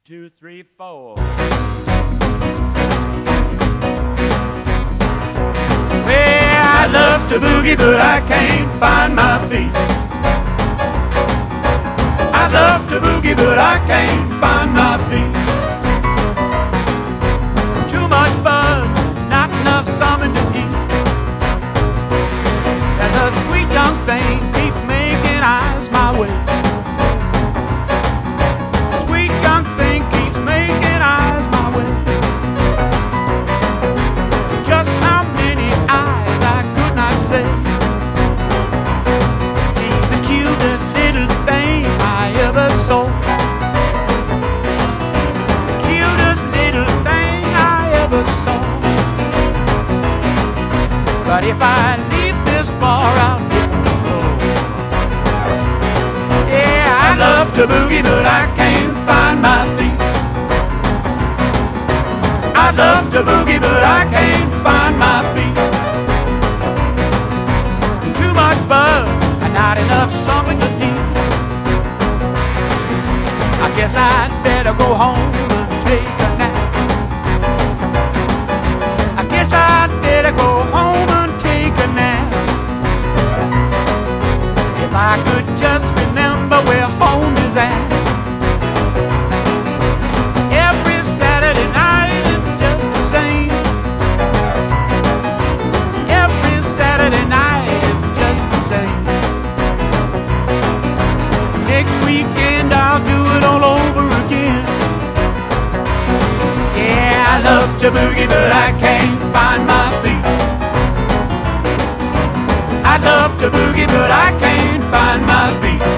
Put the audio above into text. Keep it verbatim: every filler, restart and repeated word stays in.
two, three, four. Well, I love to boogie, but I can't find my feet. I love to boogie, but I can't find my feet. Too much buzz, not enough something to eat. There's a sweet young thing keep making eyes my way. Sweet young thing keeps making eyes my way. Just how many eyes I could not say. He's the cutest little thing I ever saw. Cutest little thing I ever saw. But if I leave this bar out here, yeah, I love to boogie, but I can't find my feet. I love to boogie, but I can't find my feet. Too much buzz and not enough something to eat. I guess I'd better go home and take a nap. I guess I'd better go home and take a nap. If I could just remember where home is at. Every Saturday night it's just the same. Every Saturday night it's just the same. Next weekend I'll do it all over again. Yeah, I love to boogie, but I can't find my feet. I love to boogie, but I can't find my feet.